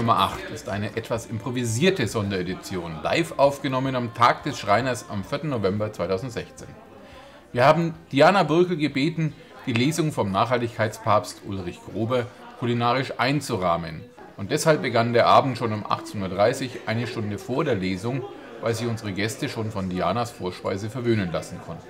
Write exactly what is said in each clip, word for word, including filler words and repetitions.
Nummer acht ist eine etwas improvisierte Sonderedition, live aufgenommen am Tag des Schreiners am vierten November zweitausendsechzehn. Wir haben Diana Bürkel gebeten, die Lesung vom Nachhaltigkeitspapst Ulrich Grober kulinarisch einzurahmen. Und deshalb begann der Abend schon um achtzehn Uhr dreißig, eine Stunde vor der Lesung, weil sich unsere Gäste schon von Dianas Vorspeise verwöhnen lassen konnten.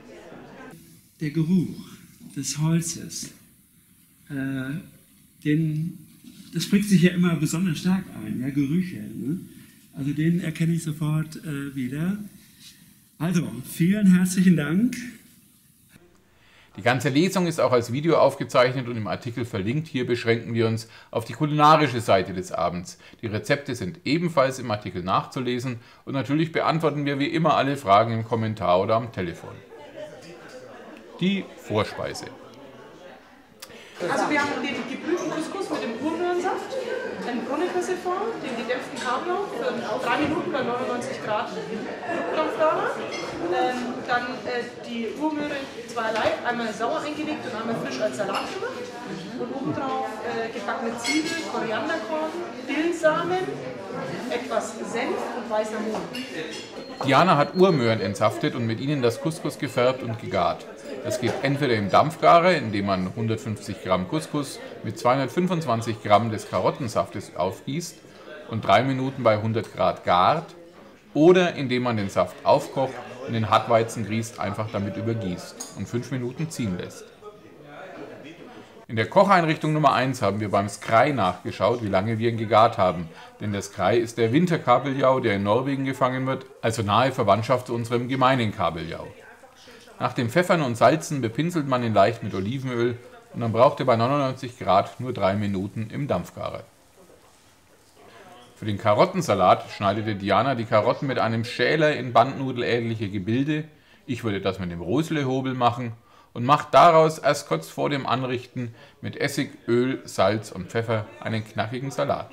Der Geruch des Holzes, äh, den, das bringt sich ja immer besonders stark ein, ja, Gerüche. Ne? Also den erkenne ich sofort äh, wieder. Also, vielen herzlichen Dank. Die ganze Lesung ist auch als Video aufgezeichnet und im Artikel verlinkt. Hier beschränken wir uns auf die kulinarische Seite des Abends. Die Rezepte sind ebenfalls im Artikel nachzulesen und natürlich beantworten wir wie immer alle Fragen im Kommentar oder am Telefon. Die Vorspeise. Also wir haben den gebrühten Couscous mit dem Urmöhrensaft, einen Brunnenkassefond, den gedämpften Kabeljau für drei Minuten bei neunundneunzig Grad Luftdampfgarer. Ähm, dann äh, die Urmöhre zweierlei, einmal sauer eingelegt und einmal frisch als Salat gemacht. Und obendrauf äh, gebackene Zwiebeln, Korianderkorn, Dillsamen, etwas Senf und weißer Mohn. Diana hat Urmöhren entsaftet und mit ihnen das Couscous gefärbt und gegart. Das geht entweder im Dampfgarer, indem man hundertfünfzig Gramm Couscous mit zweihundertfünfundzwanzig Gramm des Karottensaftes aufgießt und drei Minuten bei hundert Grad gart, oder indem man den Saft aufkocht und den Hartweizengrieß einfach damit übergießt und fünf Minuten ziehen lässt. In der Kocheinrichtung Nummer eins haben wir beim Skrei nachgeschaut, wie lange wir ihn gegart haben. Denn der Skrei ist der Winterkabeljau, der in Norwegen gefangen wird, also nahe Verwandtschaft zu unserem gemeinen Kabeljau. Nach dem Pfeffern und Salzen bepinselt man ihn leicht mit Olivenöl und dann braucht er bei neunundneunzig Grad nur drei Minuten im Dampfgarer. Für den Karottensalat schneidete Diana die Karotten mit einem Schäler in bandnudelähnliche Gebilde. Ich würde das mit dem Röslehobel machen und macht daraus erst kurz vor dem Anrichten mit Essig, Öl, Salz und Pfeffer einen knackigen Salat.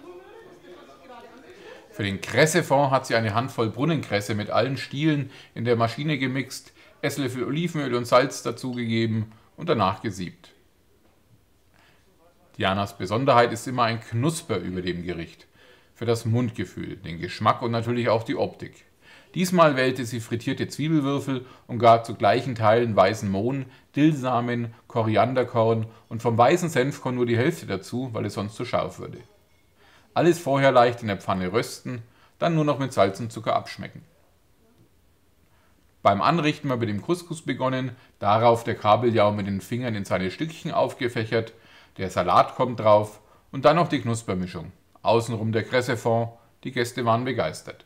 Für den Kressefond hat sie eine Handvoll Brunnenkresse mit allen Stielen in der Maschine gemixt, Esslöffel Olivenöl und Salz dazugegeben und danach gesiebt. Dianas Besonderheit ist immer ein Knusper über dem Gericht. Für das Mundgefühl, den Geschmack und natürlich auch die Optik. Diesmal wählte sie frittierte Zwiebelwürfel und gar zu gleichen Teilen weißen Mohn, Dillsamen, Korianderkorn und vom weißen Senf kommt nur die Hälfte dazu, weil es sonst zu scharf würde. Alles vorher leicht in der Pfanne rösten, dann nur noch mit Salz und Zucker abschmecken. Beim Anrichten haben wir mit dem Couscous begonnen, darauf der Kabeljau mit den Fingern in seine Stückchen aufgefächert, der Salat kommt drauf und dann noch die Knuspermischung. Außenrum der Kressefond, die Gäste waren begeistert.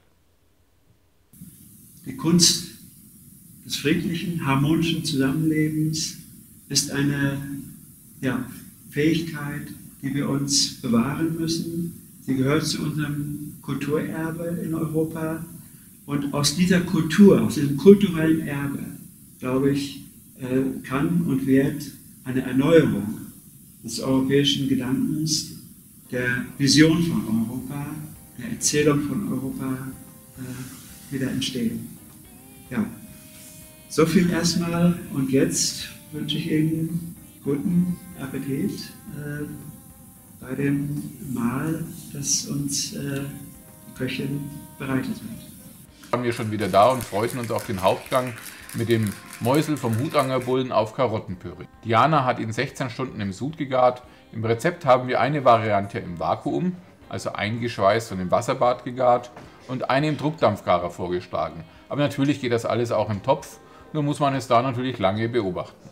Die Kunst des friedlichen, harmonischen Zusammenlebens ist eine ja, Fähigkeit, die wir uns bewahren müssen. Sie gehört zu unserem Kulturerbe in Europa. Und aus dieser Kultur, aus diesem kulturellen Erbe, glaube ich, kann und wird eine Erneuerung des europäischen Gedankens, der Vision von Europa, der Erzählung von Europa wieder entstehen. Ja, so viel erstmal und jetzt wünsche ich Ihnen guten Appetit äh, bei dem Mahl, das uns äh, die Köchin bereitet hat. Waren wir schon wieder da und freuten uns auf den Hauptgang mit dem Mäusel vom Hutangerbullen auf Karottenpüree. Diana hat ihn sechzehn Stunden im Sud gegart. Im Rezept haben wir eine Variante im Vakuum, also eingeschweißt und im Wasserbad gegart, und eine im Druckdampfgarer vorgeschlagen. Aber natürlich geht das alles auch im Topf, nur muss man es da natürlich lange beobachten.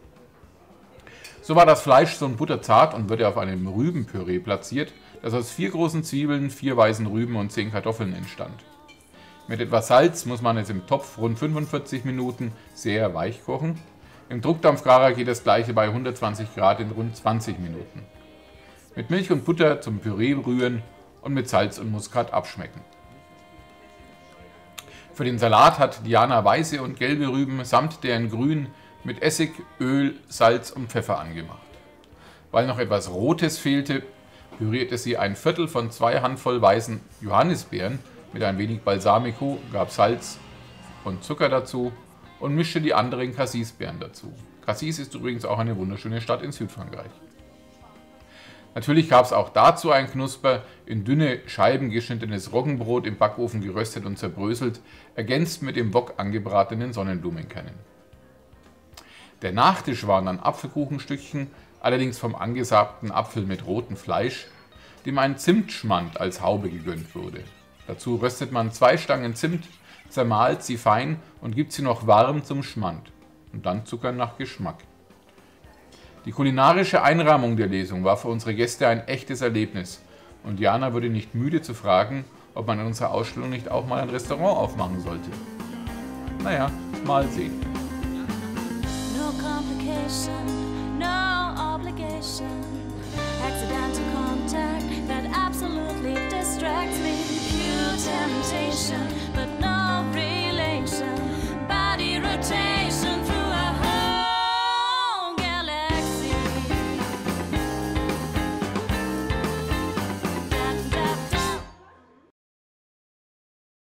So war das Fleisch so butterzart und wurde auf einem Rübenpüree platziert, das aus vier großen Zwiebeln, vier weißen Rüben und zehn Kartoffeln entstand. Mit etwas Salz muss man es im Topf rund fünfundvierzig Minuten sehr weich kochen. Im Druckdampfgarer geht das gleiche bei hundertzwanzig Grad in rund zwanzig Minuten. Mit Milch und Butter zum Püree rühren und mit Salz und Muskat abschmecken. Für den Salat hat Diana weiße und gelbe Rüben samt deren Grün mit Essig, Öl, Salz und Pfeffer angemacht. Weil noch etwas Rotes fehlte, pürierte sie ein Viertel von zwei Handvoll weißen Johannisbeeren mit ein wenig Balsamico, gab Salz und Zucker dazu und mischte die anderen Cassis-Beeren dazu. Cassis ist übrigens auch eine wunderschöne Stadt in Südfrankreich. Natürlich gab es auch dazu ein Knusper, in dünne Scheiben geschnittenes Roggenbrot im Backofen geröstet und zerbröselt, ergänzt mit im Wok angebratenen Sonnenblumenkernen. Der Nachtisch waren dann Apfelkuchenstückchen, allerdings vom angesabten Apfel mit rotem Fleisch, dem ein Zimtschmand als Haube gegönnt wurde. Dazu röstet man zwei Stangen Zimt, zermahlt sie fein und gibt sie noch warm zum Schmand. Und dann Zucker nach Geschmack. Die kulinarische Einrahmung der Lesung war für unsere Gäste ein echtes Erlebnis. Und Jana wurde nicht müde zu fragen, ob man in unserer Ausstellung nicht auch mal ein Restaurant aufmachen sollte. Naja, mal sehen. No complication, no obligation. Accidental contact that absolutely distracts me. Pure temptation, but